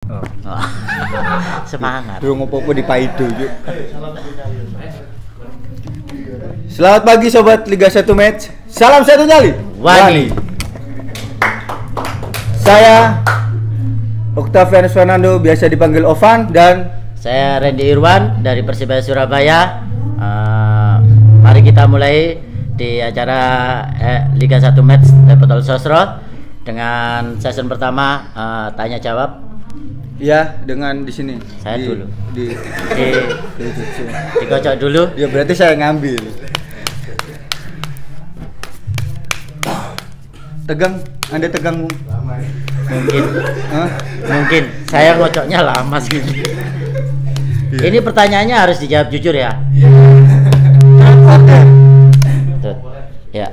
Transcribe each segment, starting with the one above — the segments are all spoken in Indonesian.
Oh. Semangat. Durung opo-opo dipaido yuk. Selamat pagi sobat Liga 1 Match. Salam satu nyali. Wani. Saya Octavianus Fernando, biasa dipanggil Ovan, dan Saya Randy Irwan dari Persibaya Surabaya. Mari kita mulai di acara Liga 1 Match Botol Sosro dengan season pertama tanya jawab. ya dengan di sini. Saya dulu. Di Dikocok dulu. ya berarti saya ngambil. Tegang, Anda tegang? Mungkin. Hah? Mungkin. Saya ngocoknya lama sih. Ini pertanyaannya harus dijawab jujur ya. Tuh. Ya.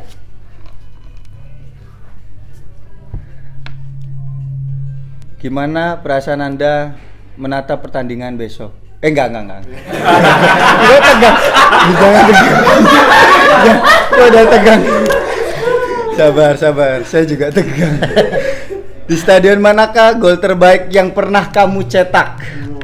Gimana perasaan Anda menatap pertandingan besok? Enggak. Udah tegang. Jangan tegang. Udah tegang. Sabar. Saya juga tegang. Di stadion manakah gol terbaik yang pernah kamu cetak?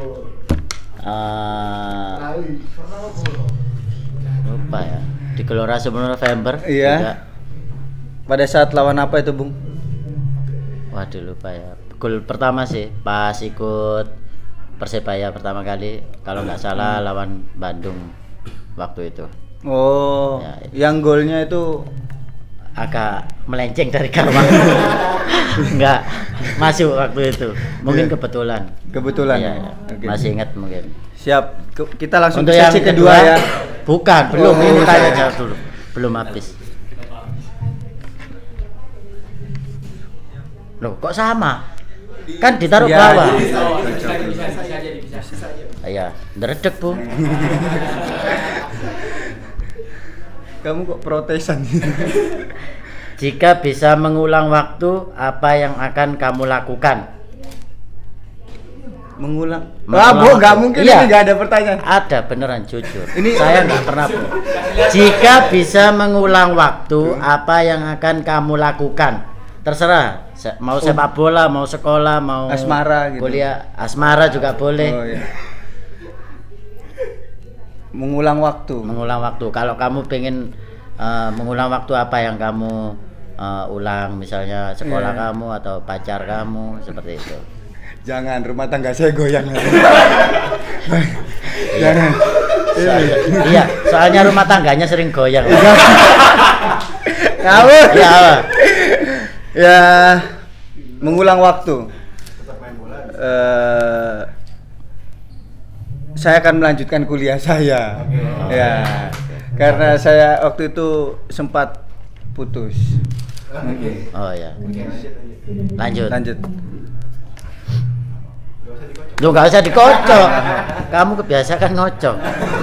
Lupa ya. Di Gelora 10 November. Iya. Juga. Pada saat lawan apa itu, Bung? Waduh, lupa ya. Gol pertama sih pas ikut Persebaya pertama kali, kalau nggak salah lawan Bandung waktu itu. Oh, Ya, yang golnya itu agak melenceng dari gawang. Nggak masuk waktu itu. Mungkin Iya. kebetulan. Iya. Oke. Masih ingat mungkin. Siap. Kita langsung Untuk ke yang sesi kedua ya. Bukan, belum. Oh, Ini iya. tanya jawab dulu. Belum habis. Loh, kok sama? Kan ditaruh Ya, bawah. jadi- Iya, deredek, Bu. Kamu kok protesan? Jika bisa mengulang waktu, apa yang akan kamu lakukan? Mengulang. Mengulang Bu, nggak waktu. mungkin Iya. ini nggak ada pertanyaan. Ada, beneran jujur. Ini- Saya nggak pernah, Bu. Jika bisa mengulang waktu, apa yang akan kamu lakukan? Terserah. Mau sepak bola, mau sekolah, mau Asmara gitu. kuliah, asmara juga boleh. Oh, iya. Mengulang waktu. Mengulang waktu. Kalau kamu pengen mengulang waktu, apa yang kamu ulang, misalnya sekolah Iya. kamu atau pacar kamu, seperti itu. Jangan, rumah tangga saya goyang. Iya. Jangan. Iya, soalnya rumah tangganya sering goyang. Ngawur. Iya, apa? Ya, mengulang waktu. Saya akan melanjutkan kuliah saya. Ya, karena saya waktu itu sempat putus. Oh ya. Lanjut. Lu nggak usah dikocok. Kamu kebiasaan ngocok.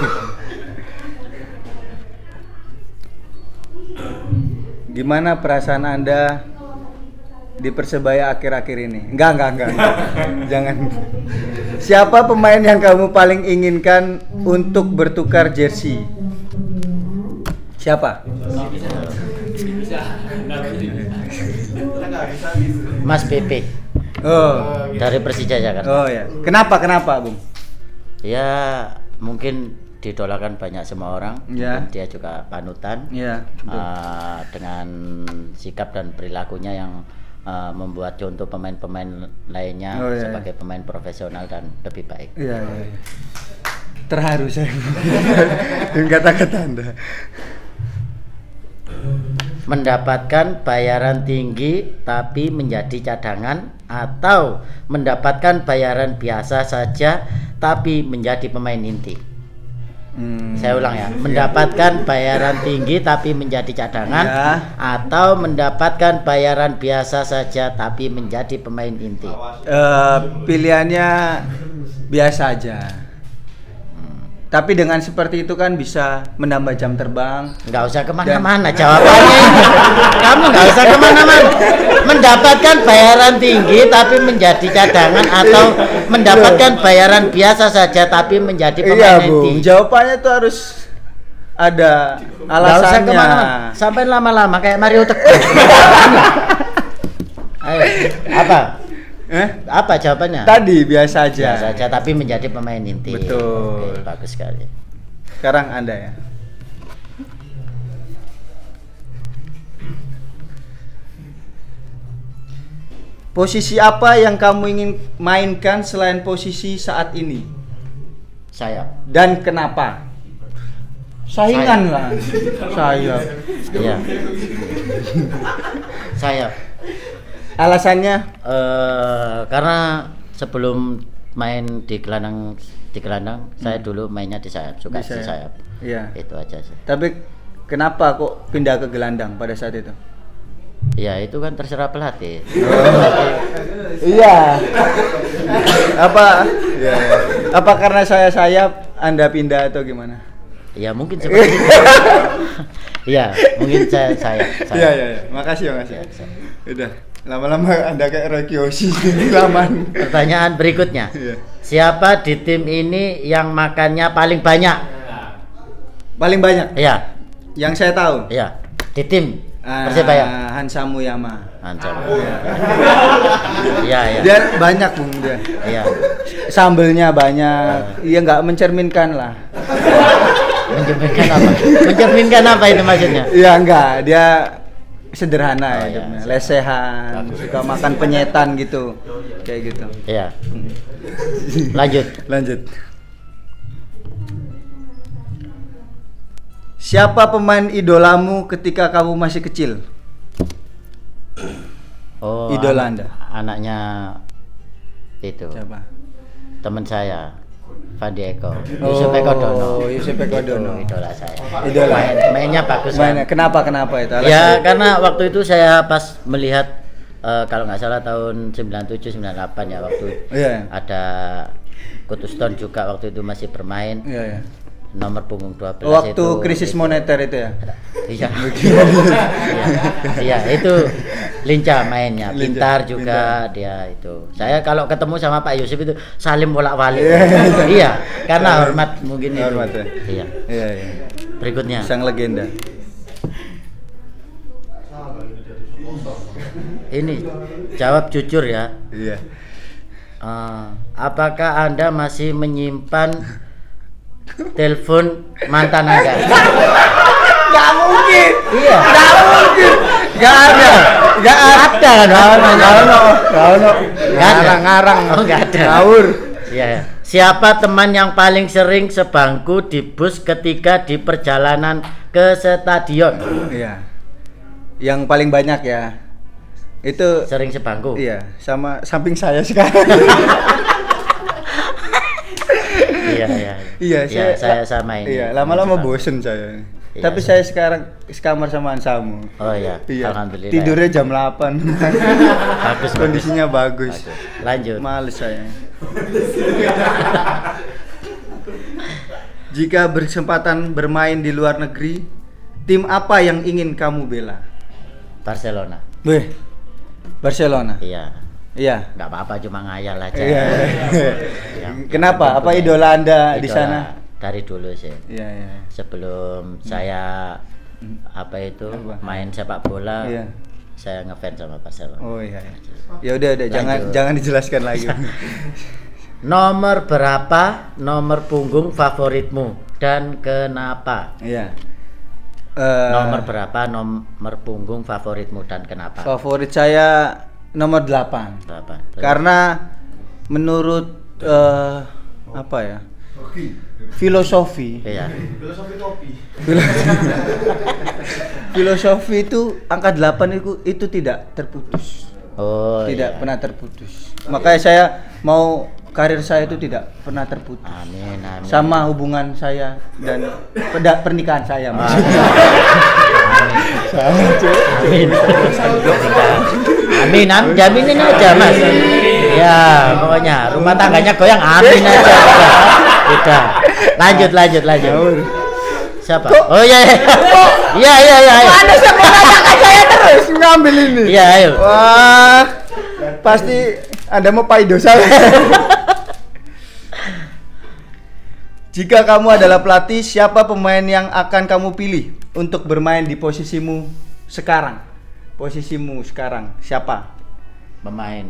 Gimana perasaan Anda di Persebaya akhir-akhir ini? Enggak. Jangan. Siapa pemain yang kamu paling inginkan untuk bertukar jersey? Siapa? Mas Pepe Oh. dari Persija Jakarta. Oh ya. Kenapa, Bung? Ya, mungkin didolakan banyak semua orang. Ya. Dan dia juga panutan. Iya. Dengan sikap dan perilakunya yang membuat contoh pemain-pemain lainnya Oh, iya, sebagai pemain profesional dan lebih baik. Iya. Terharu saya dengan kata-kata Anda. Mendapatkan bayaran tinggi tapi menjadi cadangan, atau mendapatkan bayaran biasa saja tapi menjadi pemain inti. Saya ulang ya, mendapatkan bayaran tinggi tapi menjadi cadangan, Ya. atau mendapatkan bayaran biasa saja tapi menjadi pemain inti. Pilihannya biasa aja. Tapi dengan seperti itu kan bisa menambah jam terbang. Nggak usah kemana-mana jawabannya ini. Kamu nggak usah kemana-mana. Mendapatkan bayaran tinggi tapi menjadi cadangan, atau mendapatkan bayaran biasa saja tapi menjadi Iya, pemain Bu. inti. Jawabannya tuh harus ada Nggak usah alasannya. kemana-mana. Sampai lama-lama kayak Mario Teguh. Ayo, apa? Apa jawabannya? Tadi biasa aja. Biasa aja, tapi menjadi pemain inti. Betul. Oke, bagus sekali. Sekarang Anda ya. Posisi apa yang kamu ingin mainkan selain posisi saat ini? Sayap. Dan kenapa? Saingan lah. Sayap. Iya. Sayap. Alasannya? Karena sebelum main di gelandang saya dulu mainnya di sayap, suka di sayap. Iya. Itu aja sih. Tapi kenapa kok pindah ke gelandang pada saat itu? Ya itu kan terserah pelatih. Iya. Apa? Iya. Apa karena saya sayap Anda pindah atau gimana? Ya mungkin seperti itu. Iya, mungkin saya. Iya. Makasih. Ya, Udah. Lama-lama Anda kayak Roy Kiyoshi laman. Pertanyaan berikutnya. Iya. Siapa di tim ini yang makannya paling banyak? Paling banyak? Iya. Yang saya tahu? Iya. Di tim Persebaya. Hansa Muyama. Iya. Dia banyak Bung dia. Iya. Sambelnya banyak. Iya nggak mencerminkan lah. Mencerminkan apa itu maksudnya? Iya enggak, dia sederhana hidupnya, iya. Lesehan, suka makan penyetan gitu. Kayak gitu. Iya. Lanjut. Siapa pemain idolamu ketika kamu masih kecil? Oh, idola Anda. Anaknya itu. Siapa? Teman saya, Fandi Eko. Yusuf Eko Dono. Idola saya. Idola. Mainnya bagus. Kenapa itu? Alasannya? Ya karena waktu itu saya pas melihat kalau nggak salah tahun 97 98 ya waktu ada Kutuston juga waktu itu masih bermain. Iya. Nomor punggung 12 waktu itu krisis moneter itu ya? Iya itu lincah mainnya, pintar juga dia itu. Saya kalau ketemu sama Pak Yusuf itu salim bolak-balik. Iya, karena hormat mungkin itu. Hormat ya? Iya. Berikutnya. Sang legenda. Ini jawab jujur ya. Iya. Apakah Anda masih menyimpan telepon mantan Anda? Gak mungkin. Iya. Gak mungkin. Gak ada kan? Ngarang. Oh, gak ada. Ngawur. Iya. Siapa teman yang paling sering sebangku di bus ketika di perjalanan ke stadion? Iya. Yang paling banyak ya. Itu sering sebangku. Iya, sama samping saya sekarang. Iya, saya sama ini. Iya, lama-lama bosen saya. Iya, tapi saya sekarang sekamar sama Ansamu. Oh iya. Alhamdulillah. Tidurnya jam 8. Bagus. Kondisinya bagus. Lanjut. Males saya. Jika berkesempatan bermain di luar negeri, tim apa yang ingin kamu bela? Barcelona. Barcelona. Iya. Nggak apa-apa, cuma ngayal aja. Iya. Kenapa? Apa idola Anda di sana? Dari dulu sih. Iya. Sebelum saya main sepak bola, saya ngefans sama Barcelona. Oh iya. Ya udah, jangan dijelaskan lagi. Nomor berapa nomor punggung favoritmu dan kenapa? Iya. Nomor berapa nomor punggung favoritmu dan kenapa? Favorit saya nomor 8. Karena menurut filosofi. Iya. Filosofi itu angka 8 itu tidak terputus. Oh, tidak pernah terputus. Makanya saya mau karir saya itu tidak pernah terputus. Amin. Sama hubungan saya dan pernikahan saya. Amin. Jaminin aja Mas. Ya pokoknya rumah tangganya goyang. Amin aja. Udah. Lanjut. Siapa? Oh iya. Mana siapa menanyakan saya terus ngambil ini? Iya, ayo. Wah, pasti Anda mau paido saya. Jika kamu adalah pelatih, siapa pemain yang akan kamu pilih untuk bermain di posisimu sekarang? Siapa? Pemain.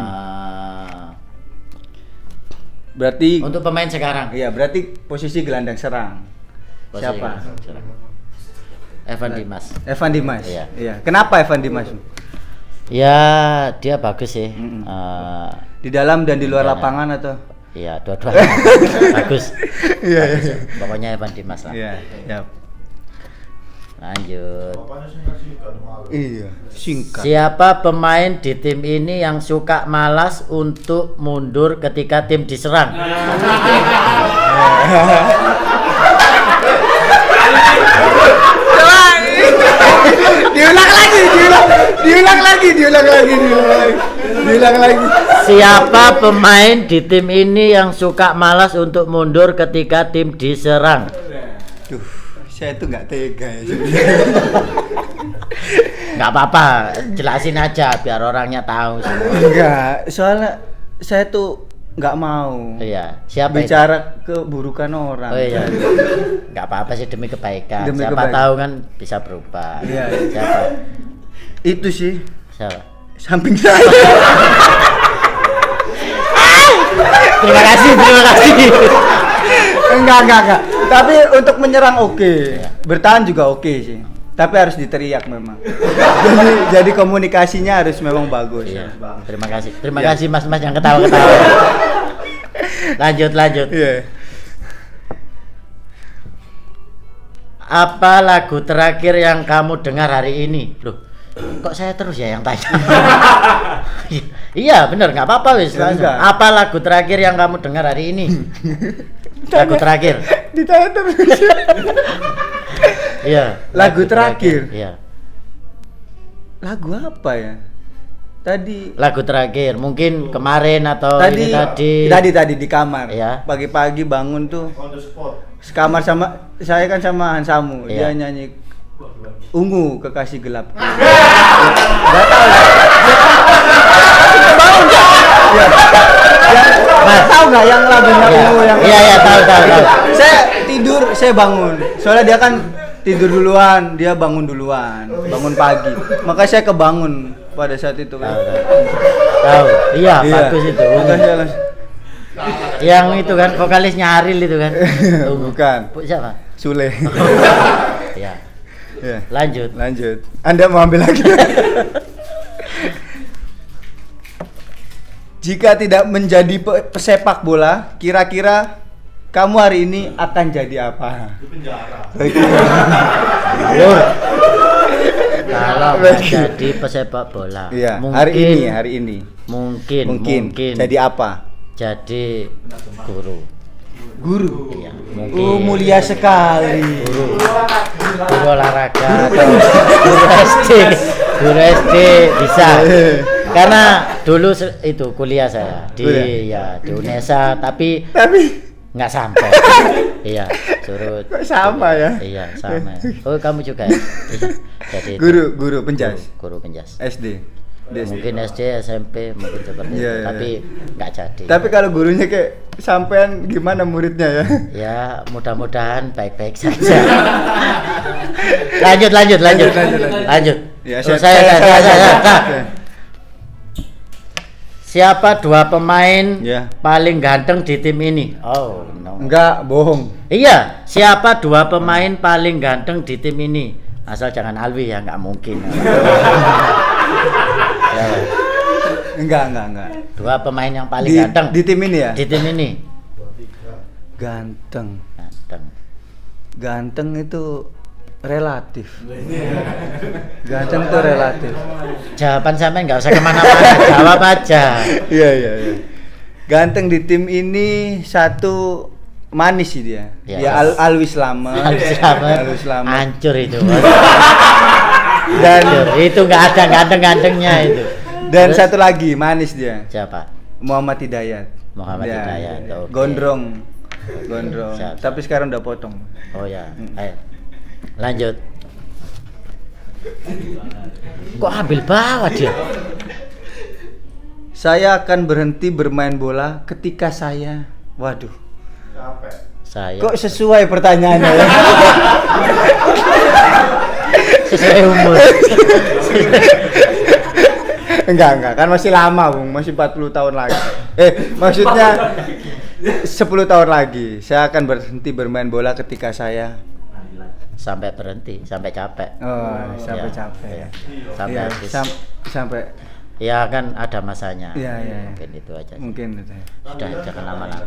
Berarti Untuk pemain sekarang. iya, berarti posisi gelandang serang. Posisi Siapa? sekarang. Evan Dimas. Evan Dimas. Iya. Iya. Kenapa Evan Dimas? Ya, dia bagus sih. Di dalam dan di luar Iya. lapangan atau? Iya, dua-duanya bagus. Iya, iya. Bagus ya. Pokoknya Evan Dimas lah. Iya, siap. Lanjut. Iya, singkat. Siapa pemain di tim ini yang suka malas untuk mundur ketika tim diserang? Diulang lagi. Siapa pemain di tim ini yang suka malas untuk mundur ketika tim diserang? Duh, saya tuh nggak tega ya. Nggak apa-apa, jelasin aja biar orangnya tahu semua. Enggak, soalnya saya tuh nggak mau Iya, siapa itu? bicara keburukan orang. Oh iya, nggak apa-apa sih demi kebaikan. Demi Siapa kebaikan. tahu kan bisa berubah. Iya. Siapa? Itu sih Siapa? samping saya. Terima kasih. Enggak. Tapi untuk menyerang oke. Iya. Bertahan juga oke sih. Tapi harus diteriak memang. jadi komunikasinya harus memang bagus. Iya. Terima kasih. Terima Iya. kasih mas-mas yang ketawa-ketawa. Lanjut. Iya. Apa lagu terakhir yang kamu dengar hari ini? Loh, kok saya terus ya yang tanya? Iya, bener, nggak apa-apa wis. Ya, Langsung. enggak. Apa lagu terakhir yang kamu dengar hari ini? Lagu terakhir. Ditanya terus. Iya. Lagu terakhir? Iya. Lagu apa ya? Tadi Lagu terakhir, mungkin kemarin atau ini tadi. tadi di kamar. Iya. Pagi-pagi bangun tuh. Sekamar sama saya kan sama Hansamu. Iya. Dia nyanyi Ungu Kekasih Gelap. Enggak tahu. Bangun enggak? Iya. Tahu enggak yang lagunya Iya. Ungu yang Iya, tahu. Saya tidur, saya bangun. Soalnya dia kan tidur duluan, dia bangun duluan, bangun pagi. Maka saya kebangun pada saat itu. Tahu. Iya, bagus itu. Makanya langsung. Yang itu kan vokalisnya Ariel itu kan. Bukan. Siapa? Sule. Iya. Ya. Lanjut. Anda mau ambil lagi? Jika tidak menjadi pesepak bola, kira-kira kamu hari ini akan jadi apa? Di penjara. Loh. Kalau menjadi pesepak bola, Iya, mungkin hari ini. Mungkin. Jadi apa? Jadi guru. Guru. Iya, mungkin. Mulia sekali. Guru olahraga atau guru SD bisa. Karena dulu itu kuliah saya di di UNESA tapi nggak sampai. Iya, surut. Kok sama ya? Iya, sama. Oh, kamu juga ya? Iya. Jadi itu, Guru penjas. guru penjas. SD. Mungkin SD, SMP, mungkin seperti Iya, itu. iya, Tapi nggak jadi. Tapi kalau gurunya kayak sampean gimana muridnya ya? Ya, mudah-mudahan baik-baik saja. Lanjut. Ya, Saya. Siapa dua pemain Ya. paling ganteng di tim ini? Oh, no. Enggak, bohong. Iya, siapa dua pemain paling ganteng di tim ini? Asal jangan Alwi ya, nggak mungkin. Ya, Enggak. dua pemain yang paling Di, ganteng di tim ini ya? di tim ini. Ganteng. Ganteng. Itu relatif. Ganteng tuh relatif. Jawaban sampean nggak usah kemana-mana, jawab aja. Iya. Ganteng di tim ini satu manis sih dia. Ya. Ya, Alwi Slamet. Alwi Slamet. Hancur itu. Dan Hancur. Itu nggak ada ganteng-gantengnya itu. dan Terus? satu lagi manis dia. Siapa? Muhammad Hidayat. Muhammad Ya, Hidayat, ya. oke. Gondrong. Siap. Tapi sekarang udah potong. Oh ya, ayo. Lanjut. Kok ambil bawah dia? Saya akan berhenti bermain bola ketika saya. Waduh. Capek. Saya Kok sesuai pertanyaannya ya? sesuai umur. Enggak, kan masih lama, Bung. Masih 40 tahun lagi. Maksudnya 10 tahun lagi. Saya akan berhenti bermain bola ketika saya sampai berhenti, sampai capek. Sampai Ya, capek. ya. Sampai Iya, habis. sampai Ya kan ada masanya. Iya. Mungkin itu aja. Mungkin itu. Sudah jangan lama-lama.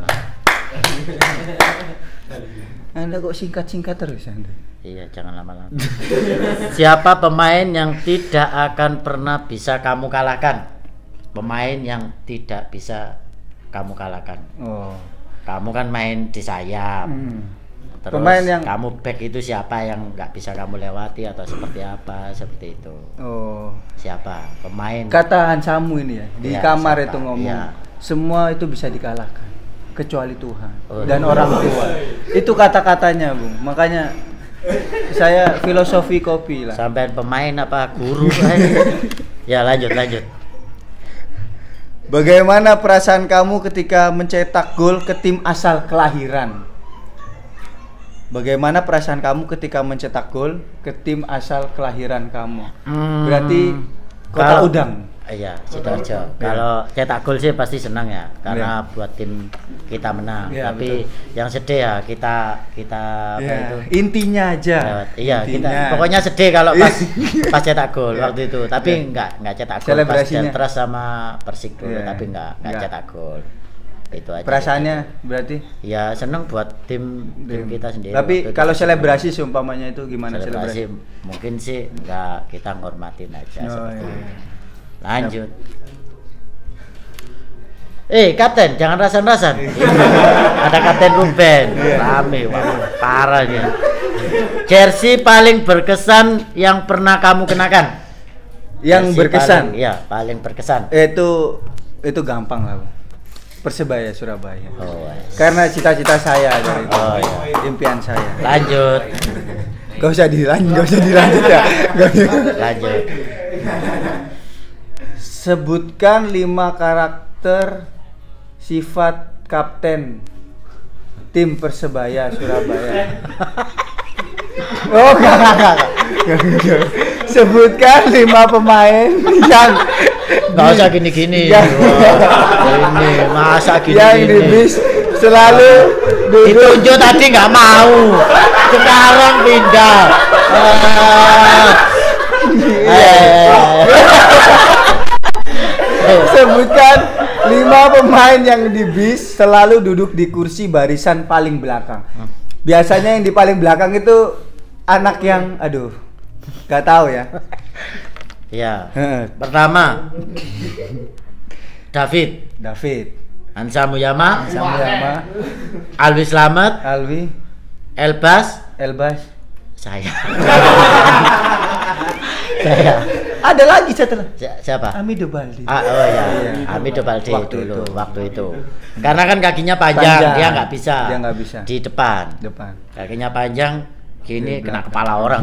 Anda kok singkat-singkat terus Anda? Iya, jangan lama-lama. Siapa pemain yang tidak akan pernah bisa kamu kalahkan? Pemain yang tidak bisa kamu kalahkan. Oh. Kamu kan main di sayap. Terus Pemain yang kamu back itu siapa yang nggak bisa kamu lewati atau seperti apa, seperti itu. Oh. Siapa? Pemain. Kata Hansamu ini ya, di Iya, kamar siapa? itu ngomong. Iya. Semua itu bisa dikalahkan kecuali Tuhan Oh, dan iya. orang tua. Itu kata-katanya, Bung. Makanya saya filosofi kopi lah. Sampai pemain apa guru? Ya, lanjut. Bagaimana perasaan kamu ketika mencetak gol ke tim asal kelahiran? Bagaimana perasaan kamu ketika mencetak gol ke tim asal kelahiran kamu? Berarti Kota Kalau- Udang. Iya, Sidoarjo. Kalau cetak gol sih pasti senang ya, karena buat tim kita menang. Iya, Tapi yang sedih ya kita apa Ya, itu? intinya aja. Iya, Intinya. kita pokoknya sedih kalau pas cetak gol waktu itu. Tapi nggak cetak gol pas Selebrasinya. Deltras sama Persik dulu, Iya, tapi nggak nggak. cetak gol. Itu aja. Perasaannya berarti Ya senang buat tim kita sendiri. Tapi Waktu itu kalau pas selebrasi seumpamanya itu gimana selebrasi selebrasi? mungkin sih nggak, kita ngormatin aja Oh, seperti iya. itu. Lanjut. Kapten, jangan rasan-rasan. Ada Kapten Ruben, rame, wah, parah dia. Jersey paling berkesan yang pernah kamu kenakan? Yang Jersey berkesan. paling berkesan. Itu gampang lah, Bung. Persebaya Surabaya. Oh, Karena cita-cita saya dari itu. Oh, iya. Impian saya. lanjut, Gak usah dilanjut ya. lanjut. Sebutkan 5 karakter sifat kapten tim Persebaya Surabaya. Oh, enggak. Sebutkan 5 pemain yang Nggak usah gini-gini. Yang- Wah, ini masa yang di gini-gini. bis selalu duduk. Ditunjuk tadi nggak mau, sekarang pindah. Sebutkan 5 pemain yang di bis selalu duduk di kursi barisan paling belakang. Biasanya yang di paling belakang itu anak yang gak tahu ya. Ya, pertama David, David, Hansa Muyama, Samuyama, Alwi Slamet, Alwi, Elbas, Elbas. saya. Saya. Ada lagi setelah Siapa? Amido Baldi. Oh ya, Iya. Amido Balde Waktu dulu, itu. waktu itu. Karena kan kakinya panjang, Panjang. dia nggak bisa. Dia nggak bisa. Di depan. Depan. Kakinya panjang, gini Di kena belakang. kepala orang.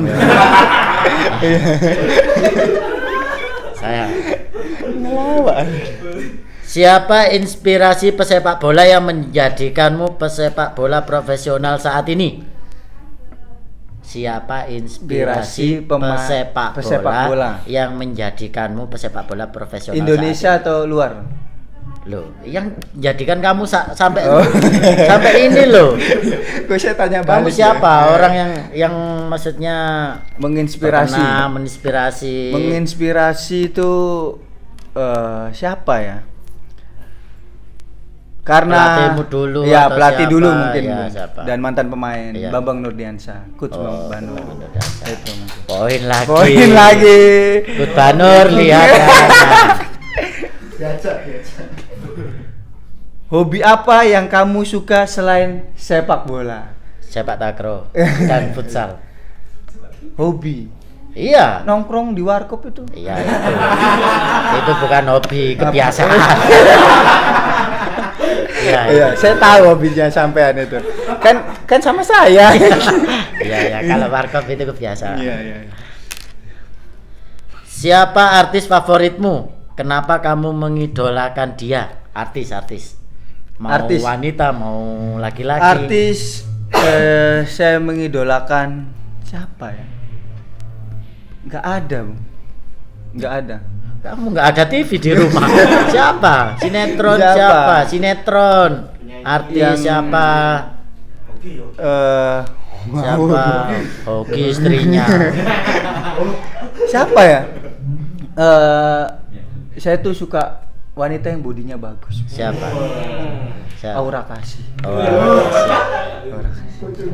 Saya. Ngelawan. Siapa inspirasi pesepak bola yang menjadikanmu pesepak bola profesional saat ini? Siapa inspirasi pesepak bola yang menjadikanmu pesepak bola profesional Indonesia saat atau luar? ini? Loh, yang jadikan kamu sampai Oh. sampai ini loh. Kok saya tanya Kamu balik siapa? ya? Orang yang maksudnya Menginspirasi. terkenal, menginspirasi. Menginspirasi itu siapa ya? Karena Pelatihmu dulu ya atau pelatih siapa? dulu mungkin Ya, Bung. siapa? Dan mantan pemain Iya. Bambang Nurdiansyah, Coach Oh, Banur. Bambang Nurdiansyah. Itu mungkin. Poin lagi. Poin lagi. Kut Banur lihat. Hobi apa yang kamu suka selain sepak bola? Sepak takraw dan futsal. Hobi Iya. nongkrong di warkop itu. Iya itu. Itu bukan hobi, kebiasaan. Iya. Iya, saya tahu hobinya sampean itu. Kan sama saya. Iya ya, kalau warkop itu kebiasaan. Iya, iya. Siapa artis favoritmu? Kenapa kamu mengidolakan dia? Artis. Mau Artis. wanita, mau laki-laki. Artis saya mengidolakan siapa ya? Nggak ada, Bung. Nggak ada. Kamu nggak ada TV di rumah. Siapa? Sinetron Siapa? siapa? Sinetron. Artis siapa? Siapa? Hoki istrinya. Siapa ya? Saya tuh suka wanita yang bodinya bagus. Siapa? Siapa? Aura Kasih. Oh, Aura Kasih.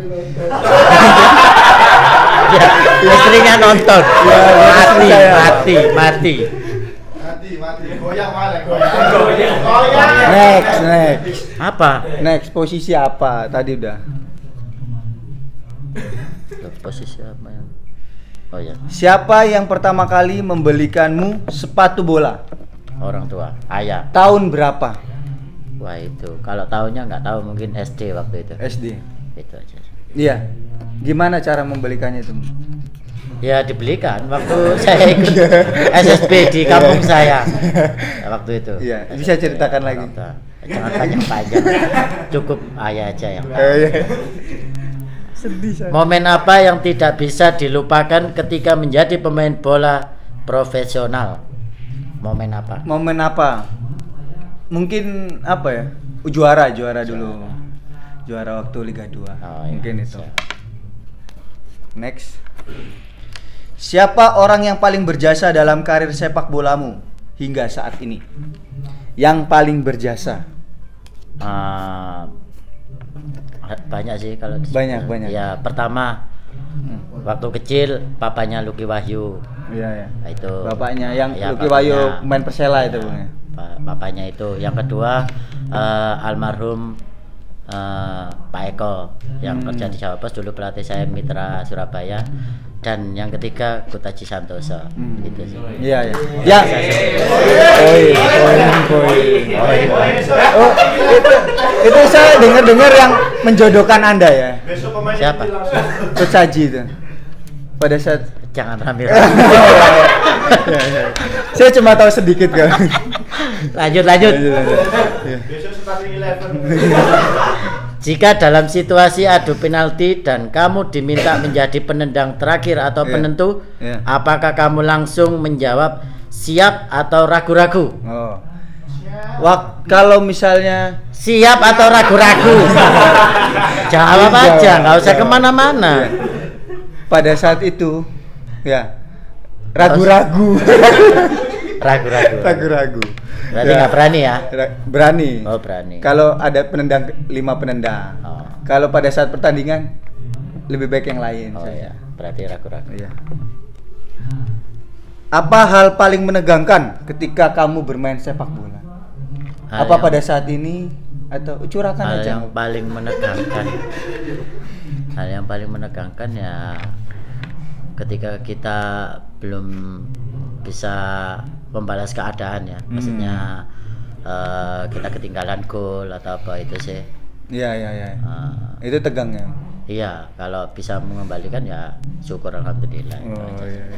ya, istrinya nonton. Ya, mati, saya. mati, mati. Mati. Goyang malah, goyang. Next. Apa? Next posisi apa? Tadi udah. Posisi apa yang? Oh ya, Siapa yang pertama kali membelikanmu sepatu bola? orang tua, ayah. Tahun berapa? Wah itu, kalau tahunnya nggak tahu, mungkin SD waktu itu. SD. Itu aja. Iya. Gimana cara membelikannya itu? Ya dibelikan waktu saya ikut SSB di kampung saya. Waktu itu. Iya, bisa ceritakan lagi. Orang tua. Jangan panjang-panjang. Cukup ayah aja yang tahu. Iya. Sedih saya. Momen apa yang tidak bisa dilupakan ketika menjadi pemain bola profesional? Momen apa? Momen apa? Mungkin apa ya? Juara dulu. Juara waktu Liga 2. Oh, iya. Mungkin itu. Siap. Next. Siapa orang yang paling berjasa dalam karir sepak bolamu hingga saat ini? Yang paling berjasa? Banyak sih kalau Banyak. Ya pertama waktu kecil papanya Lucky Wahyu. Iya. Nah, itu Bapaknya yang ya, Lucky Wahyu bapaknya. main Persela itu. Bapaknya itu. Yang kedua almarhum Pak Eko yang kerja di Jawa Pos, dulu pelatih saya Mitra Surabaya. Dan yang ketiga Kutaji Santoso. Gitu sih. Iya. Ya. Oh, itu saya dengar yang menjodohkan Anda ya. Siapa? Kutaji itu. Pada saat Jangan rame. saya cuma tahu sedikit kan. Lanjut. Besok starting 11. Jika dalam situasi adu penalti dan kamu diminta menjadi penendang terakhir atau Iya. penentu, Iya. apakah kamu langsung menjawab siap atau ragu-ragu? Oh. Kalau misalnya Siap atau ragu-ragu? Jawab aja, nggak usah Jawab. kemana-mana. Iya. Pada saat itu, ya ragu-ragu. Ragu-ragu. Berarti Ya. nggak berani ya? Berani. Oh berani. Kalau ada 5 penendang. Oh. Kalau pada saat pertandingan lebih baik yang lain. Oh saya. ya, berarti ragu-ragu. Iya. Apa hal paling menegangkan ketika kamu bermain sepak bola? Hal Apa yang- pada saat ini atau curahkan hal aja? yang paling menegangkan? Hal yang paling menegangkan ya ketika kita belum bisa membalas keadaan ya. Maksudnya kita ketinggalan gol atau apa itu sih. Iya. Eh, Itu tegang ya. iya, kalau bisa mengembalikan ya syukur alhamdulillah. Itu Oh aja. iya.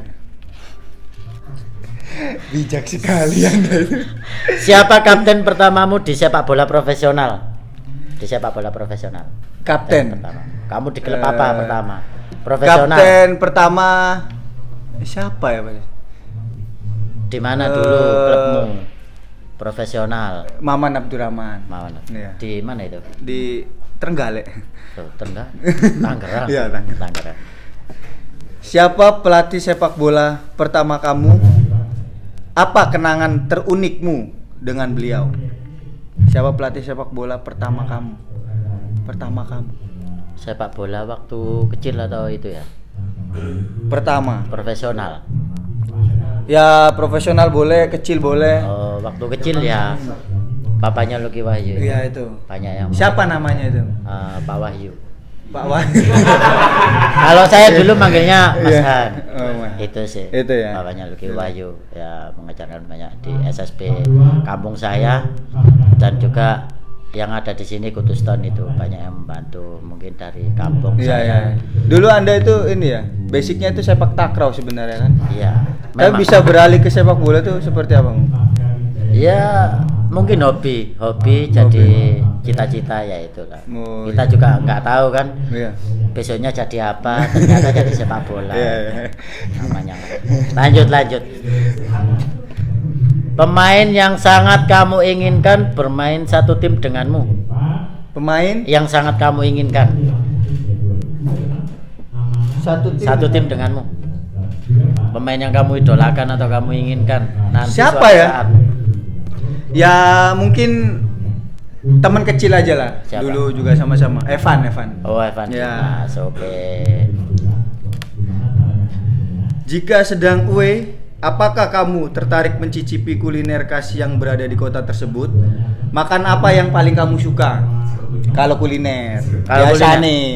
Bijak sekali Anda itu. Siapa kapten pertamamu di sepak bola profesional? Di sepak bola profesional. Kapten. Pertama. Kamu di klub apa pertama? Profesional. Kapten pertama siapa ya, Pak? Di mana dulu klubmu? Profesional. Maman Abdurrahman. Mana? Iya. Di mana itu? Di Trenggalek. Tuh, Tangerang. Tangerang. Iya, Tangerang. Tangerang. Siapa pelatih sepak bola pertama kamu? Apa kenangan terunikmu dengan beliau? Siapa pelatih sepak bola pertama kamu? Sepak bola waktu kecil atau itu ya? Pertama. Profesional. Ya profesional boleh, kecil boleh. Oh, waktu kecil ya papanya Lucky Wahyu. Iya itu. Banyak yang Siapa namanya itu? Pak Wahyu. Pak Wan. Kalau saya dulu manggilnya Mas Iya. Han. Oh, Mas. Itu sih. Itu ya. Papanya Lucky Wahyu ya mengajarkan banyak di SSB kampung saya dan juga yang ada di sini Kuduston itu banyak yang membantu mungkin dari kampung Iya saya. ya. Dulu Anda itu ini ya, basicnya itu sepak takraw sebenarnya kan? Iya. Tapi memang. bisa beralih ke sepak bola tuh seperti apa? Ya mungkin hobi jadi cita-cita ya itulah. Oh, Kita iya. juga nggak tahu kan Iya. besoknya jadi apa, ternyata jadi sepak bola. Iya. Namanya. Lanjut. Pemain yang sangat kamu inginkan bermain satu tim denganmu. Pemain Yang sangat kamu inginkan satu tim denganmu. Pemain yang kamu idolakan atau kamu inginkan nanti Siapa suatu ya? saat. Ya mungkin teman kecil aja lah. Siapa? Dulu juga sama-sama. Evan. Oh, Evan Ya. Dimas. Oke. Jika sedang away, apakah kamu tertarik mencicipi kuliner khas yang berada di kota tersebut? Makan apa yang paling kamu suka? Kalau kuliner, Kalau biasa kuliner. nih.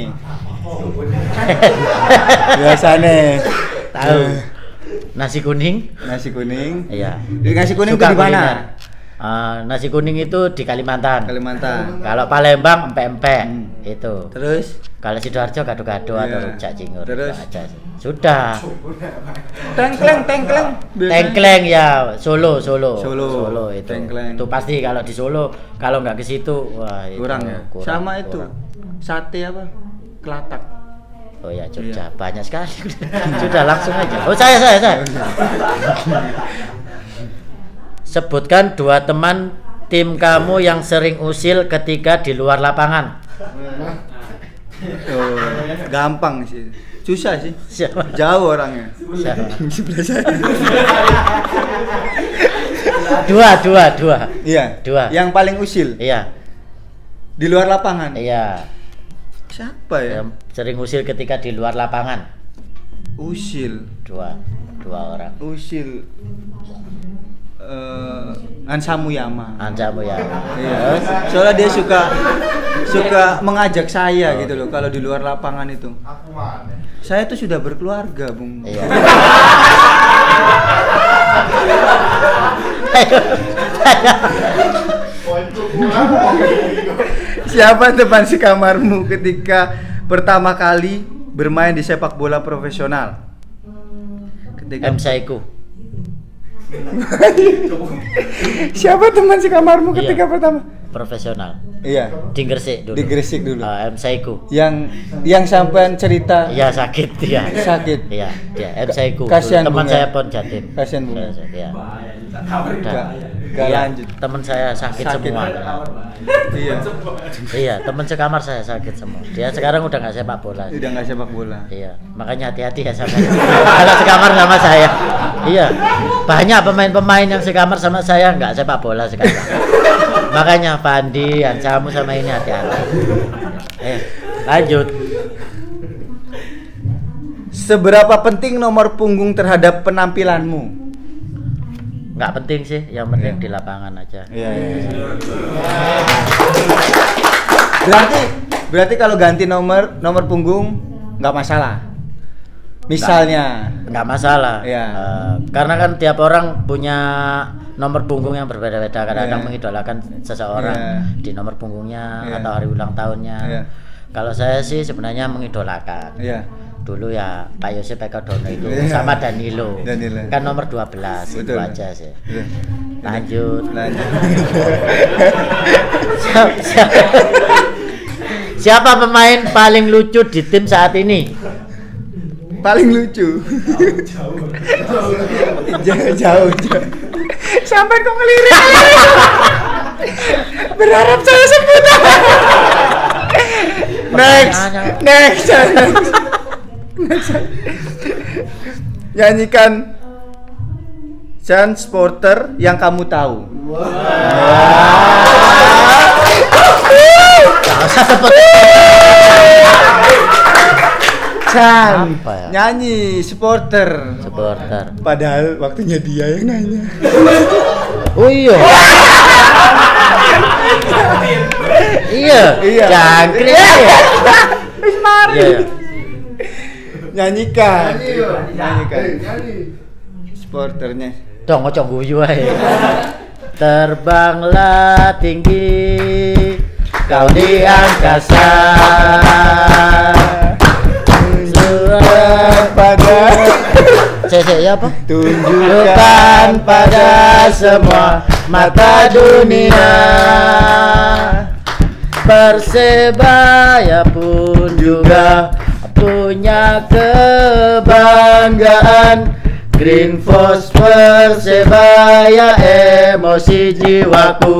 Biasa nih. Tahu. Nasi kuning? Nasi kuning. Iya. Di nasi kuning itu Suka di mana? kuliner. Nasi kuning itu di Kalimantan. Kalimantan. Kalau Palembang empek-empek itu. Terus Kalau Sidoarjo gado-gado atau Iya. rujak cingur. Terus? Itu aja sih. Sudah. tengkleng. Biasanya. Tengkleng ya Solo Solo. itu. Tengkleng. Itu pasti kalau di Solo kalau nggak ke situ wah itu Kurang ya. kurang, Sama itu. kurang. Sate apa? Kelatak. Oh ya Jogja Iya. banyak sekali. Sudah langsung aja. Oh saya. Sebutkan 2 teman tim kamu yang sering usil ketika di luar lapangan. Oh, gampang sih. Susah sih. Siapa? Jauh orangnya. Siapa? Sebelah saya. Dua. Iya. Dua. Yang paling usil Iya. di luar lapangan. Iya. Siapa ya? Yang sering usil ketika di luar lapangan. Usil. Dua orang. Usil. Ansamu Yama. Ancamu ya. Iya. Soalnya dia suka mengajak saya gitu loh kalau di luar lapangan itu. Aku mana? Saya tuh sudah berkeluarga, Bung. Iya. Poinku kurang. Siapa teman sekamarmu ketika pertama kali bermain di sepak bola profesional? Ketika M Saiku. Siapa teman sekamarmu Iya. ketika pertama? Profesional. Iya, Di Gresik dulu. di Gresik dulu. M Saiku. Yang sampean cerita Iya sakit dia. sakit. Iya, dia M Saiku. Kasihan, Teman Bung, saya ya. pon Jatim. Kasihan, Bung. Iya. Gak Iya, lanjut. teman saya sakit semua. Iya. Iya, teman sekamar saya sakit semua. Dia sekarang udah nggak sepak bola. Udah nggak sepak bola. Iya, makanya hati-hati ya sama kalau sekamar sama saya. Iya, banyak pemain-pemain yang sekamar sama saya nggak sepak bola sekarang. Makanya Fandi, Ancamu sama ini hati-hati. Lanjut. Seberapa penting nomor punggung terhadap penampilanmu? Nggak penting sih, yang penting Iya. di lapangan aja. Iya. Berarti kalau ganti nomor punggung nggak masalah. Misalnya, Nggak masalah. Iya. Karena kan tiap orang punya nomor punggung yang berbeda-beda. Kadang-kadang Iya. mengidolakan seseorang Iya. di nomor punggungnya Iya. atau hari ulang tahunnya. Iya. Kalau saya sih sebenarnya mengidolakan. iya. Dulu ya Pak Yosep Eka Dono itu Iya. sama Danilo. Danilo. Kan nomor 12 itu Betul. aja sih. Iya. Lanjut. Lanjut. Siapa pemain paling lucu di tim saat ini? Paling lucu. Jauh. Sampai kok ngelirik. Berharap saya sebut. Next. Nyanyikan Chance Porter yang kamu tahu. Nggak usah sebut. Chan, Apa ya? nyanyi supporter. Supporter. Padahal waktunya dia yang nanya. Oh iya. Iya. Jangkrik ya. Wis mari. Iya. Nyanyikan. Nyanyikan. Nyanyi. Supporternya. Dong ojo guyu ae. Terbanglah tinggi kau di angkasa. Surat pada Cek ya apa? tunjukkan pada semua mata dunia. Persebaya pun juga punya kebanggaan Green Force Persebaya emosi jiwaku.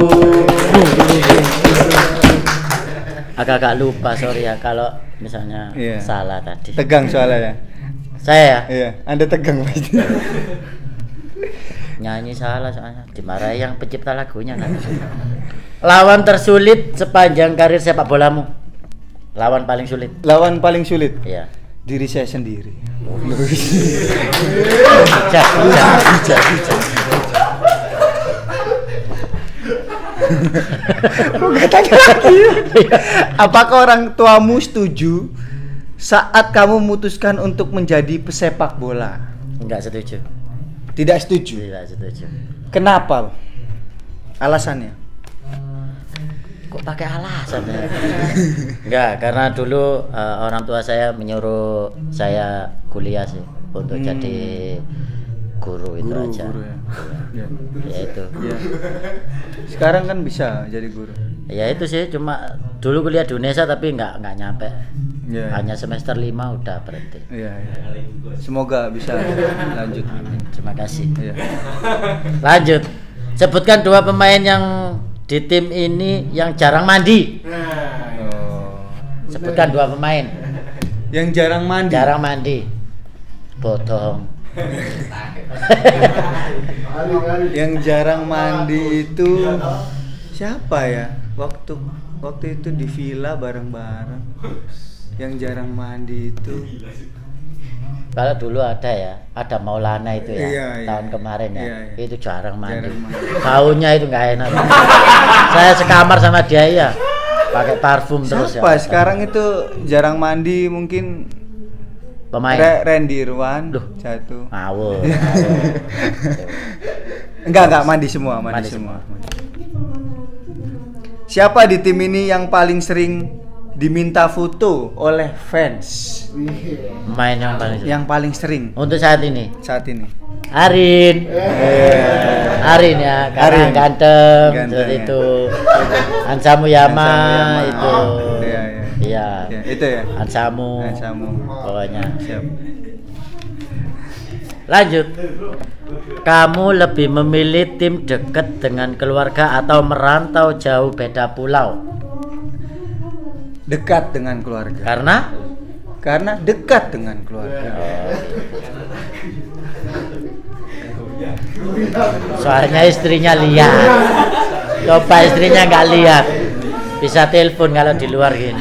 Agak-agak lupa, sorry ya kalau misalnya Iya. salah tadi. Tegang soalnya ya. Saya ya? Iya, Anda tegang pasti. Nyanyi salah soalnya dimarahi yang pencipta lagunya nanti. Lawan tersulit sepanjang karir sepak bolamu. Lawan paling sulit. Lawan paling sulit. Iya. Diri saya sendiri. Bijak. Apakah orang tuamu setuju saat kamu memutuskan untuk menjadi pesepak bola? Enggak setuju. Tidak setuju. Tidak setuju. Kenapa? Alasannya? Kok pakai alasan ya? Enggak, karena dulu orang tua saya menyuruh saya kuliah sih untuk jadi guru itu aja. Guru ya. Ya. Ya itu. Ya. Sekarang kan bisa jadi guru. Ya itu sih, cuma dulu kuliah di Unesa tapi nggak nyampe. Ya. Hanya semester 5 udah berhenti. Iya, iya. Semoga bisa lanjut. Amin. Terima kasih. Iya. Lanjut. Sebutkan 2 pemain yang di tim ini yang jarang mandi. Oh. Sebutkan 2 pemain. Yang jarang mandi. Jarang mandi. Bodoh. Yang jarang mandi itu siapa ya? Waktu itu di villa bareng-bareng. Yang jarang mandi itu Kalau dulu ada Maulana itu ya, Iya, iya. tahun kemarin ya, Iya, iya. itu jarang mandi. Jarang mandi. Baunya itu nggak enak. Saya sekamar sama dia ya, pakai parfum terus ya. siapa? Sekarang itu jarang mandi mungkin Pemain. Randy Irwan Duh. satu. Ngawur. Enggak mandi semua, mandi semua. Siapa di tim ini yang paling sering diminta foto oleh fans? Pemain yang paling. Yang paling sering Untuk saat ini, saat ini. Arin. Arin ya, karena Arin. ganteng, Ganteng, seperti ya. itu. Hansamu Yama Hansamu Yama. itu. Iya, iya. Iya. Ya, itu ya. Hansamu. Pokoknya. Siap. Lanjut. Kamu lebih memilih tim dekat dengan keluarga atau merantau jauh beda pulau? Dekat dengan keluarga. Karena Dekat dengan keluarga. soalnya istrinya lihat. Coba istrinya nggak lihat. Bisa telepon kalau di luar gini.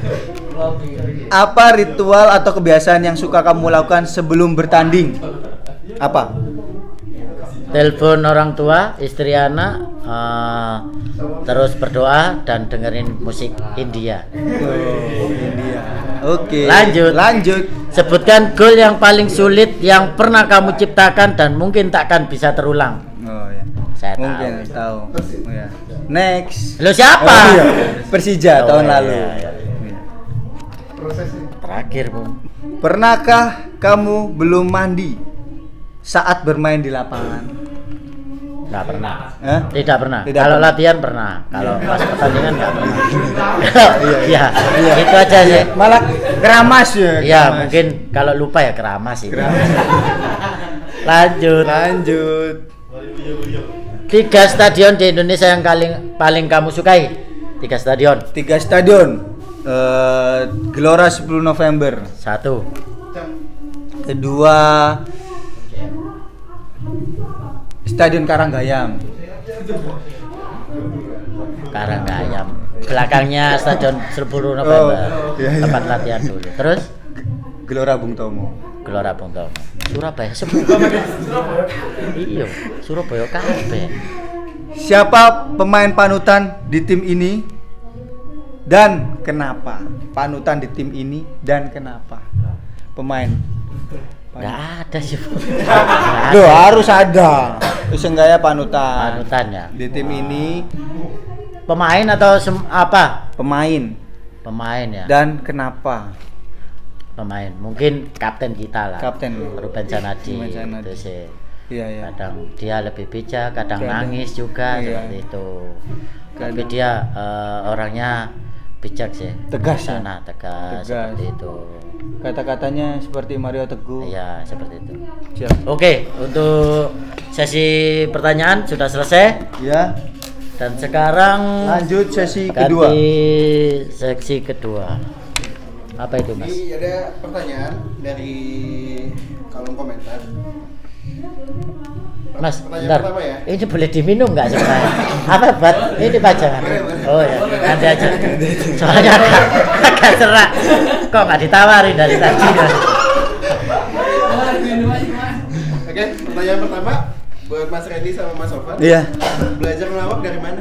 Apa ritual atau kebiasaan yang suka kamu lakukan sebelum bertanding? Apa? Telepon orang tua, istri anak, terus berdoa dan dengerin musik India. India. Oke. Lanjut. Sebutkan gol yang paling sulit yang pernah kamu ciptakan dan mungkin takkan bisa terulang. Oh ya. Saya Mungkin tahu. Oh, ya. Next. Lo siapa? Oh, iya. Persija Oh, tahun iya, lalu. iya. Terakhir, Bu. Pernahkah kamu belum mandi saat bermain di lapangan? Nggak pernah. Hah? Tidak pernah. Tidak Kalau pernah. latihan pernah. Kalau pas pertandingan nggak pernah. Iya. Iya. Itu aja sih. Malah keramas ya. Iya, keramas. mungkin kalau lupa ya keramas sih. Keramas. Lanjut. 3 stadion di Indonesia yang paling kamu sukai. 3 stadion. 3 stadion. Gelora 10 November. 1. Kedua Stadion Karanggayam. Karanggayam. Belakangnya Stadion 10 November. Iya, iya. Tempat latihan dulu. Terus Gelora Bung Tomo. Gelora Bung Tomo. Surabaya semua. Iya, Surabaya kabeh. Siapa pemain panutan di tim ini dan kenapa? Panutan di tim ini dan kenapa? Pemain. Enggak ada sih. Loh, harus ada. Terus enggak ya panutan. Panutannya. Di tim ini Pemain atau apa? pemain Pemain ya. dan kenapa? Pemain. Mungkin kapten kita lah. Kapten. Ruben Sanadi. Ruben Sanadi. Itu sih. Iya ya. Kadang dia lebih bijak, kadang Kadang. nangis juga Iya. seperti itu. Tapi Kadang. dia orangnya bijak sih. Tegas ya? Sana tegas, Tegas. seperti itu. Kata-katanya seperti Mario Teguh. Iya, seperti itu. Siap. Oke, untuk sesi pertanyaan sudah selesai Ya, dan sekarang lanjut sesi ganti kedua. seksi kedua. Apa itu, Mas? Ini ada pertanyaan dari kolom komentar. Mas, Pertanyaan bentar. pertama ya. Ini boleh diminum nggak sebenarnya? Apa, Bat? Ini pajangan. Oh ya, nanti aja. Soalnya agak serak. Kok nggak ditawarin dari tadi? Oke, pertanyaan pertama buat Mas Randy sama Mas Sofan. Iya. Belajar ngelawak dari mana?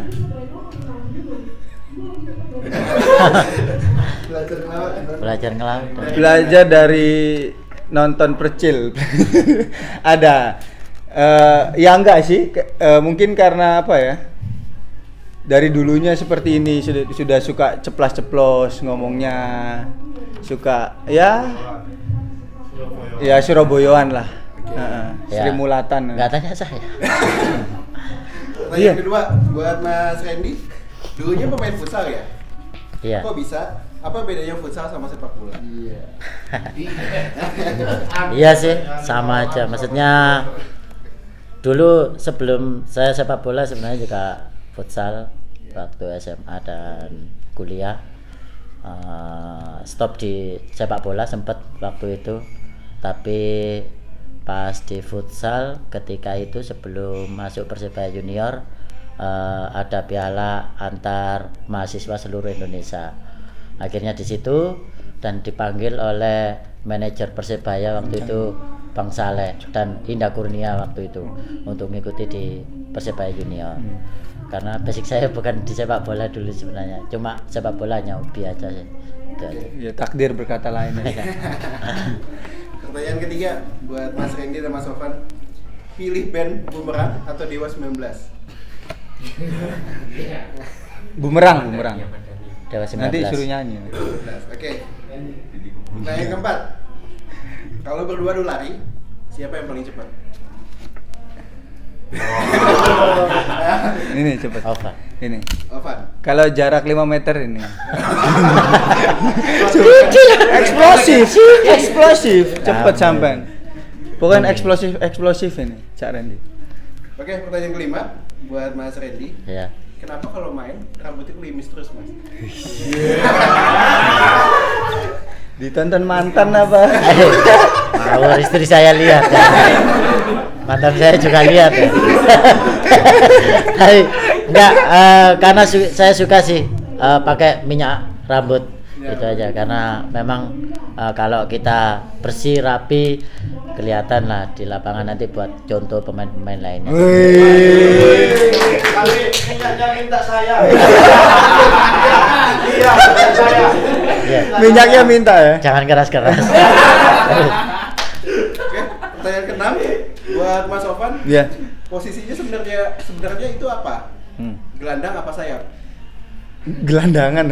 Belajar ngelawak. Belajar ngelaut. Belajar dari nonton Percil. Ada. Ya enggak sih, mungkin karena apa ya? Dari dulunya seperti ini sudah suka ceplas-ceplos ngomongnya, suka ya Surabayaan lah. Ya. Sri Mulatan. Nggak tanya saya. Pertanyaan Iya. kedua buat Mas Randy. Dulunya pemain futsal ya? Iya. Kok bisa? Apa bedanya futsal sama sepak bola? Iya. Iya sih, sama aja. Maksudnya dulu sebelum saya sepak bola sebenarnya juga futsal waktu SMA dan kuliah. Stop di sepak bola sempat waktu itu, tapi pas di futsal ketika itu sebelum masuk Persebaya Junior ada piala antar mahasiswa seluruh Indonesia. Akhirnya di situ dan dipanggil oleh manajer Persebaya waktu itu Bang Saleh dan Indah Kurnia waktu itu untuk mengikuti di Persebaya Junior. Karena basic saya bukan di sepak bola dulu sebenarnya, cuma sepak bolanya hobi aja sih. Itu aja. Ya takdir berkata lain. Pertanyaan ketiga buat Mas Randy dan Mas Sofan. Pilih band Bumerang atau Dewa 19? Bumerang. Dewa 19. Nanti suruh nyanyi. Oke. Nah yang keempat, kalau berdua dulu lari, siapa yang paling cepat? Ini cepet. Apa? Ini. Ovan. Kalau jarak 5 meter ini. Eksplosif, cepet sampean. Pokoknya eksplosif ini, Cak Randy. Oke, pertanyaan kelima buat Mas Randy. Ya. Kenapa kalau main rambutnya klimis terus, Mas? Ditonton mantan apa? Mau istri saya lihat ya. Mantan saya juga lihat ya. Tapi enggak, karena saya suka sih pakai minyak rambut itu aja, karena memang kalau kita bersih rapi kelihatan lah di lapangan nanti buat contoh pemain-pemain lainnya. Kali minyaknya minta saya. Iya, saya. Ya. Minyaknya minta ya. Jangan keras-keras. Oke, pertanyaan keenam buat Mas Sofan. Iya. Posisinya sebenarnya itu apa? Gelandang apa sayap? Gelandangan.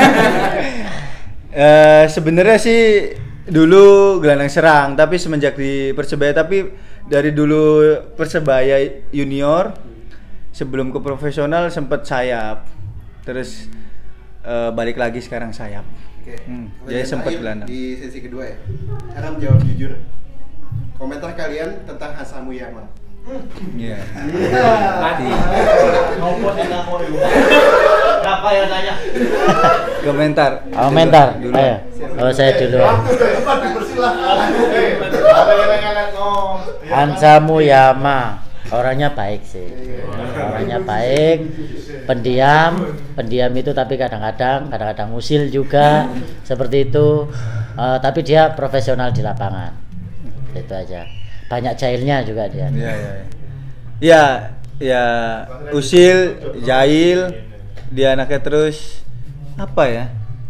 Sebenarnya sih dulu gelandang serang, tapi semenjak di Persebaya, tapi dari dulu Persebaya Junior sebelum ke profesional sempat sayap, terus balik lagi sekarang sayap. Oke. Jadi Pertanyaan sempat terakhir gelandang. di sesi kedua ya. Harap jawab jujur. Komentar kalian tentang Hasamu Yamal. Iya. Siapa yang nanya? Komentar. Komentar. Ayo. Oh, saya dulu. Hansa Muyama orangnya baik sih. Orangnya baik, pendiam itu, tapi kadang-kadang ngusil juga seperti itu. Tapi dia profesional di lapangan. Itu aja. Banyak jahilnya juga dia. Ya, usil, jahil, dia anaknya terus apa ya?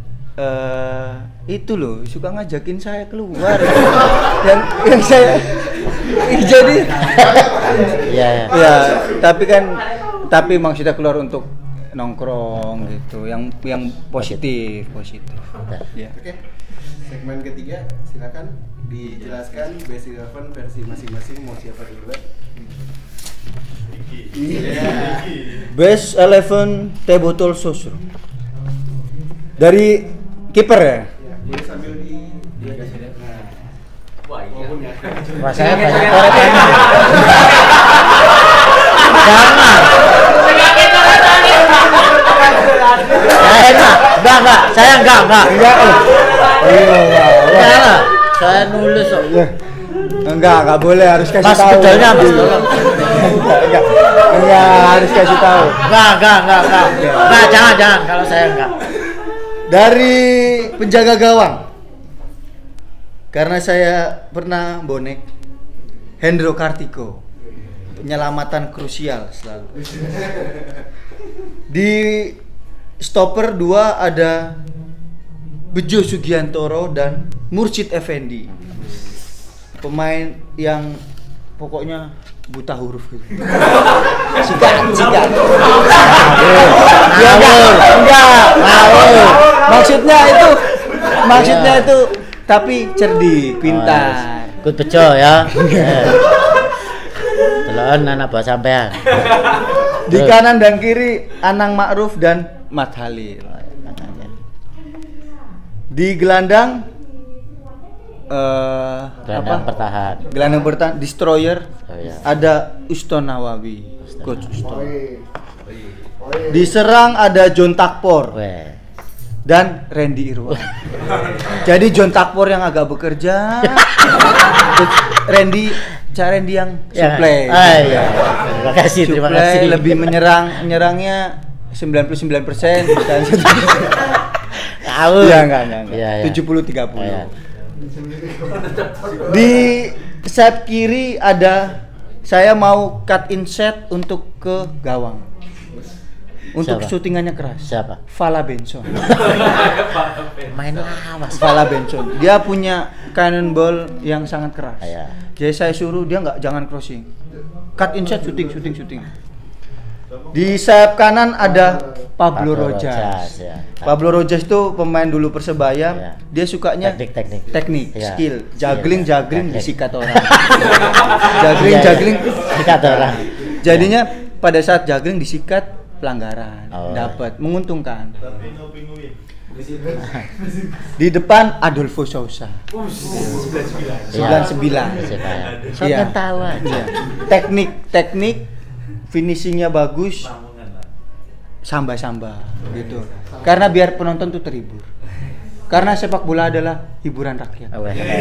Itu loh, suka ngajakin saya keluar. yang saya jadi ya. tapi maksudnya keluar untuk nongkrong gitu, yang positif. Ya. Oke. Segmen ketiga, silakan dijelaskan Best 11 versi masing-masing, mau siapa dulu? Best 11 teh botol susu. Dari kiper ya. Boleh sambil di Wah, iya. Wah, saya banyak coretannya. Jangan. Saya enggak. Enggak. Enggak. Saya nulis kok. Enggak boleh, harus kasih Mas tahu. bedolnya habis tolong. Enggak, harus kasih tahu. Enggak, jangan kalau saya enggak. Dari penjaga gawang. Karena saya pernah bonek Hendro Kartiko. Penyelamatan krusial selalu. Di stopper 2 ada Bejo Sugiantoro dan Mursyid Effendi. Pemain yang pokoknya buta huruf gitu. Sikat. Enggak. Maksudnya itu tapi cerdik, pintar. Ikut bejo ya. Telan anak buah sampean. Di kanan dan kiri Anang Ma'ruf dan Mat Halil. Di gelandang Gelandang bertahan. Gelandang bertahan Destroyer. Oh, iya. Ada Uston Nawawi, Coach Uston. Diserang ada John Takpor Weh. dan Randy Irwan. Jadi John Takpor yang agak bekerja, Coach Randy yang suplai. Iya. Terima kasih. Lebih menyerangnya 99% bukan Tahu. Enggak. Iya. 70-30. Iya. Di sayap kiri ada saya mau cut insert untuk ke gawang. Untuk Siapa? syutingannya keras. Siapa? Fala Benson. Main lawas. Fala Benson. Dia punya cannonball yang sangat keras. Iya. Jadi saya suruh dia jangan crossing. Cut insert syuting. Di sayap kanan ada Pablo Rojas. Ya. Pablo Rojas itu pemain dulu Persebaya. Ya. Dia sukanya teknik, Ya. skill, juggling Teknik. disikat orang. Iya. juggling Sikat orang. Jadinya pada saat juggling disikat pelanggaran, Oh. dapat menguntungkan. Di depan Adolfo Sousa. 99. Saya tahu aja. Iya. Teknik, finishingnya bagus, samba gitu. Karena biar penonton tuh terhibur. Karena sepak bola adalah hiburan rakyat.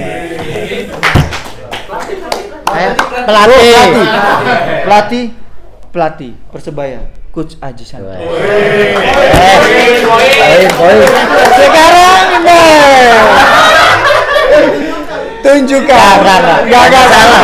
Pelatih Persebaya, Coach Aji Santo. Sekarang tunjukkan. Enggak.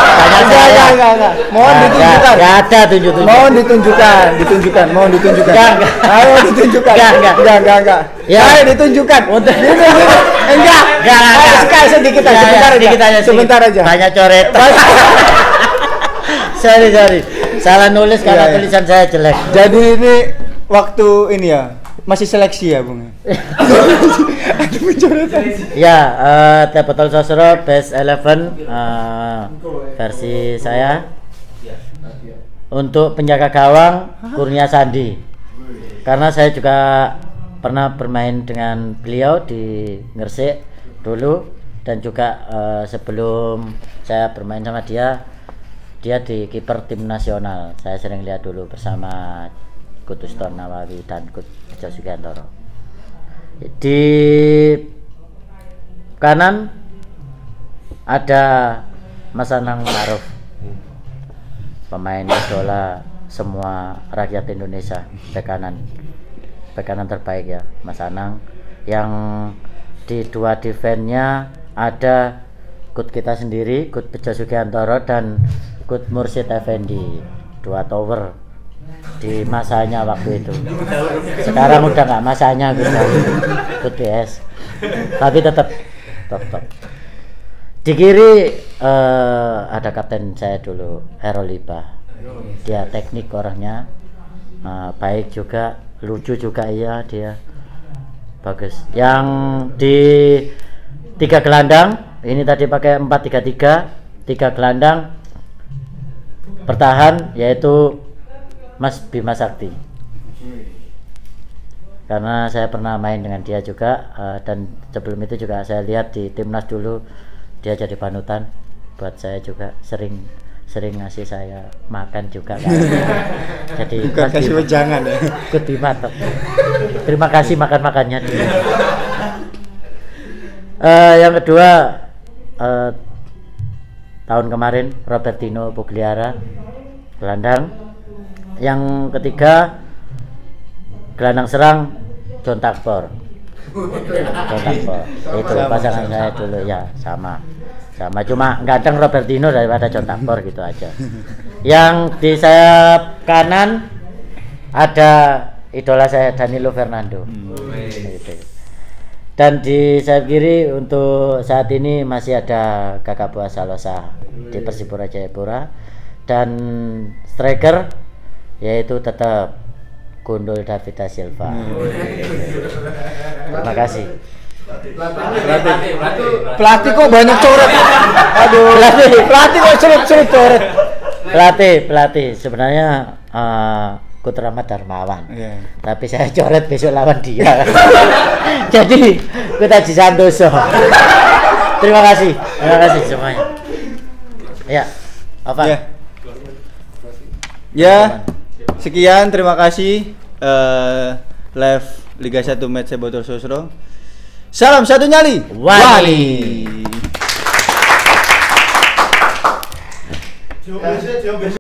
Mohon ditunjukkan. Enggak ada tunjuk-tunjuk. Mohon ditunjukkan. Ayo ditunjukkan. Enggak. Ya. Ayo ditunjukkan. Enggak. Sekali sedikit aja. Sebentar aja. Banyak coretan. Sorry. Salah nulis karena Iya. tulisan saya jelek. Jadi ini waktu ini ya masih seleksi ya, Bung. Ada pencoretan. Ya, Botol Sosro Best 11 versi saya. Untuk penjaga gawang Kurnia Sandi. Karena saya juga pernah bermain dengan beliau di Gresik dulu dan juga sebelum saya bermain sama dia di kiper tim nasional. Saya sering lihat dulu bersama Coach Uston Nawawi dan Coach Bejo Sugiantoro. Di kanan ada Mas Anang Ma'ruf, pemain idola semua rakyat Indonesia, bek kanan terbaik ya Mas Anang. Yang di dua defense-nya ada Coach kita sendiri, Coach Bejo Sugiantoro dan Coach Mursyid Effendi, 2 tower di masanya waktu itu. Sekarang udah nggak masanya gitu, Coach PS. Tapi tetap top. Di kiri ada kapten saya dulu, Heroliba. Dia teknik orangnya, baik juga, lucu juga iya dia, bagus. Yang di 3 gelandang, ini tadi pakai 4-3-3, 3 gelandang bertahan yaitu Mas Bima Sakti. karena saya pernah main dengan dia juga, dan sebelum itu juga saya lihat di timnas dulu dia jadi panutan buat saya juga, sering ngasih saya makan juga kan. Jadi Bukan kasih wejangan ya. ikut mantap. Terima kasih makan-makannya dulu. Yang kedua, tahun kemarin Robertino Pugliara gelandang. Yang ketiga gelandang serang John Takpor. Itu pasangan saya dulu ya, sama cuma ganteng Robertino daripada John Takpor gitu aja. Yang di sayap kanan ada idola saya Danilo Fernando. Gitu. Dan di sayap kiri untuk saat ini masih ada Kakak Buah Salosa di Persipura Jayapura, dan striker yaitu tetap Gundul David da Silva. Terima kasih. Pelatih kok banyak coret. Aduh, pelatih kok sulit coret. Pelatih sebenarnya Kutramat Darmawan. Iya. Tapi saya coret besok lawan dia. Jadi kita Santoso. Terima kasih semuanya. Ya, apa? Ya, sekian, terima kasih live Liga 1 Match Botol Sosro. Salam satu nyali. Wani.